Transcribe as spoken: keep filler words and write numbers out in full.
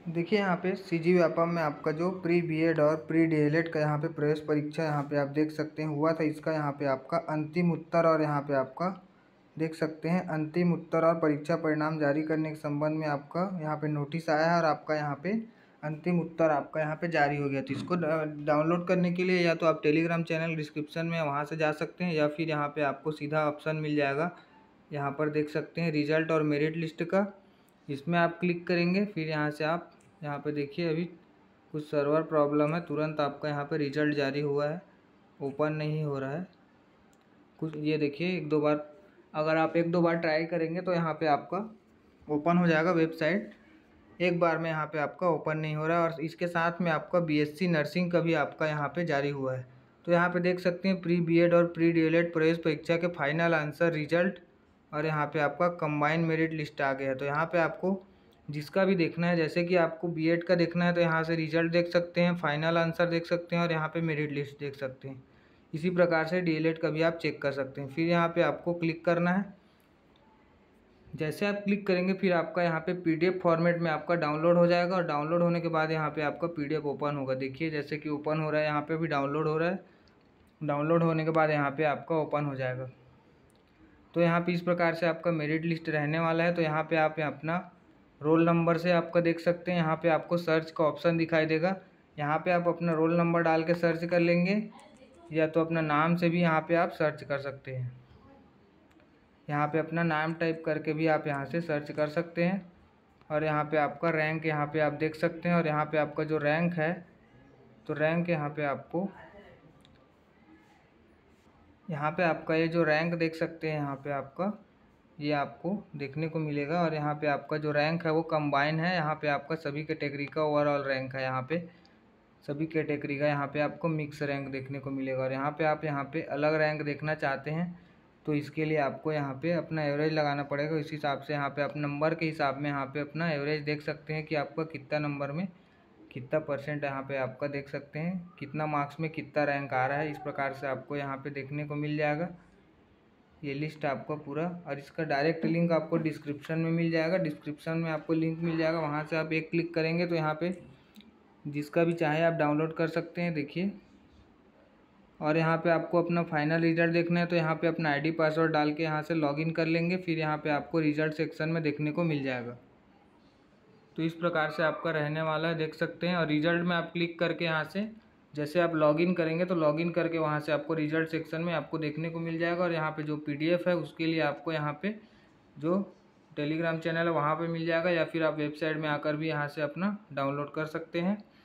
देखिए यहाँ पे सीजी व्यापम में आपका जो प्री बीएड और प्री डीएलएड का यहाँ पे प्रवेश परीक्षा यहाँ पे आप देख सकते हैं हुआ था, इसका यहाँ पे आपका अंतिम उत्तर और यहाँ पे आपका देख सकते हैं अंतिम उत्तर और परीक्षा परिणाम जारी करने के संबंध में आपका यहाँ पे नोटिस आया है और आपका यहाँ पे अंतिम उत्तर आपका यहाँ पे जारी हो गया। तो इसको डाउनलोड करने के लिए या तो आप टेलीग्राम चैनल डिस्क्रिप्शन में वहाँ से जा सकते हैं या फिर यहाँ पे आपको सीधा ऑप्शन मिल जाएगा, यहाँ पर देख सकते हैं रिजल्ट और मेरिट लिस्ट का, इसमें आप क्लिक करेंगे। फिर यहाँ से आप यहाँ पे देखिए अभी कुछ सर्वर प्रॉब्लम है, तुरंत आपका यहाँ पे रिजल्ट जारी हुआ है, ओपन नहीं हो रहा है कुछ। ये देखिए एक दो बार, अगर आप एक दो बार ट्राई करेंगे तो यहाँ पे आपका ओपन हो जाएगा वेबसाइट। एक बार में यहाँ पे आपका ओपन नहीं हो रहा है। और इसके साथ में आपका बीएससी नर्सिंग का भी आपका यहाँ पे जारी हुआ है। तो यहाँ पे देख सकते हैं प्री बीएड और प्री डीएलएड प्रवेश परीक्षा के फाइनल आंसर रिजल्ट और यहाँ पे आपका कंबाइन मेरिट लिस्ट आ गया है। तो यहाँ पे आपको जिसका भी देखना है, जैसे कि आपको बीएड का देखना है तो यहाँ से रिजल्ट देख सकते हैं, फाइनल आंसर देख सकते हैं और यहाँ पे मेरिट लिस्ट देख सकते हैं। इसी प्रकार से डीएलएड का भी आप चेक कर सकते हैं। फिर यहाँ पे आपको क्लिक करना है। जैसे आप क्लिक करेंगे फिर आपका यहाँ पे पीडीएफ फॉर्मेट में आपका डाउनलोड हो जाएगा और डाउनलोड होने के बाद यहाँ पे आपका पीडीएफ ओपन होगा। देखिए जैसे कि ओपन हो रहा है, यहाँ पे भी डाउनलोड हो रहा है। डाउनलोड होने के बाद यहाँ पे आपका ओपन हो जाएगा। तो यहाँ पे इस प्रकार से आपका मेरिट लिस्ट रहने वाला है। तो यहाँ पे आप अपना रोल नंबर से आपका देख सकते हैं, यहाँ पे आपको सर्च का ऑप्शन दिखाई देगा। यहाँ पे आप अपना रोल नंबर डाल के सर्च कर लेंगे या तो अपना नाम से भी यहाँ पे आप सर्च कर सकते हैं। यहाँ पे अपना नाम टाइप करके भी आप यहाँ से सर्च कर सकते हैं। और यहाँ पे आपका रैंक यहाँ पे आप देख सकते हैं। और यहाँ पे आपका जो रैंक है, तो रैंक यहाँ पे आपको यहाँ पे आपका ये जो रैंक देख सकते हैं, यहाँ पे आपका ये आपको देखने को मिलेगा। और यहाँ पे आपका जो रैंक है वो कंबाइन है। यहाँ पे आपका सभी कैटेगरी का ओवरऑल रैंक है, यहाँ पे सभी कैटेगरी का यहाँ पे आपको मिक्स रैंक देखने को मिलेगा। और यहाँ पे आप यहाँ पे अलग रैंक देखना चाहते हैं तो इसके लिए आपको यहाँ पे अपना एवरेज लगाना पड़ेगा। इस हिसाब से यहाँ पे आप नंबर के हिसाब में यहाँ पे अपना एवरेज देख सकते हैं कि आपका कितना नंबर में कितना परसेंट यहाँ पे आपका देख सकते हैं, कितना मार्क्स में कितना रैंक आ रहा है। इस प्रकार से आपको यहाँ पे देखने को मिल जाएगा ये लिस्ट आपका पूरा। और इसका डायरेक्ट लिंक आपको डिस्क्रिप्शन में मिल जाएगा। डिस्क्रिप्शन में आपको लिंक मिल जाएगा, वहाँ से आप एक क्लिक करेंगे तो यहाँ पे जिसका भी चाहे आप डाउनलोड कर सकते हैं। देखिए, और यहाँ पे आपको अपना फाइनल रिजल्ट देखना है तो यहाँ पे अपना आईडी पासवर्ड डाल के यहाँ से लॉगिन कर लेंगे। फिर यहाँ पे आपको रिजल्ट सेक्शन में देखने को मिल जाएगा। तो इस प्रकार से आपका रहने वाला है, देख सकते हैं। और रिजल्ट में आप क्लिक करके यहाँ से जैसे आप लॉगिन करेंगे तो लॉगिन करके वहाँ से आपको रिजल्ट सेक्शन में आपको देखने को मिल जाएगा। और यहाँ पे जो पीडीएफ है उसके लिए आपको यहाँ पे जो टेलीग्राम चैनल है वहाँ पे मिल जाएगा, या फिर आप वेबसाइट में आकर भी यहाँ से अपना डाउनलोड कर सकते हैं।